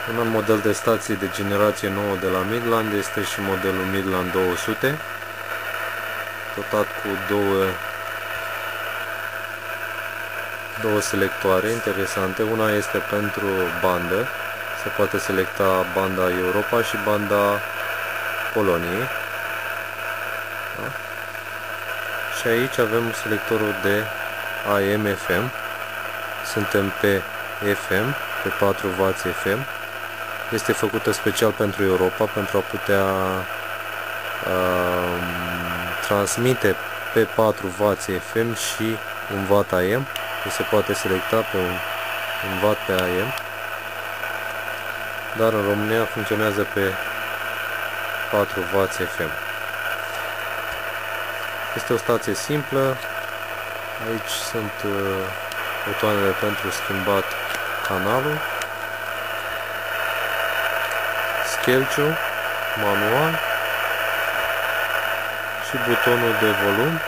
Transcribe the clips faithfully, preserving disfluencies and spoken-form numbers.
Un alt model de stație de generație nouă de la Midland este și modelul Midland două sute, dotat cu două, două selectoare interesante. Una este pentru bandă, se poate selecta banda Europa și banda Poloniei. Da? Și aici avem selectorul de A M F M. Suntem pe F M, pe patru wați F M. Este făcută special pentru Europa, pentru a putea uh, transmite pe patru wați F M și un watt A M. Deci se poate selecta pe un, un watt pe A M. Dar în România funcționează pe patru wați F M. Este o stație simplă. Aici sunt uh, butoanele pentru schimbat canalul, schelciul manual și butonul de volum.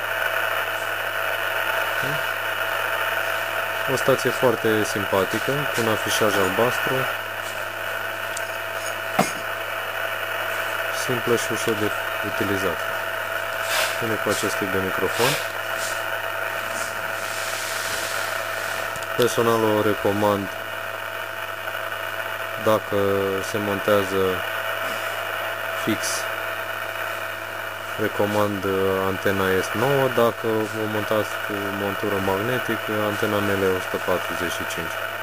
O stație foarte simpatică, cu un afișaj albastru, simplă și ușor de utilizat. Vine cu acest tip de microfon. Personal o recomand dacă se montează fix. Recomand antena S nouă, dacă o montați cu montură magnetică, antena N L o sută patruzeci și cinci.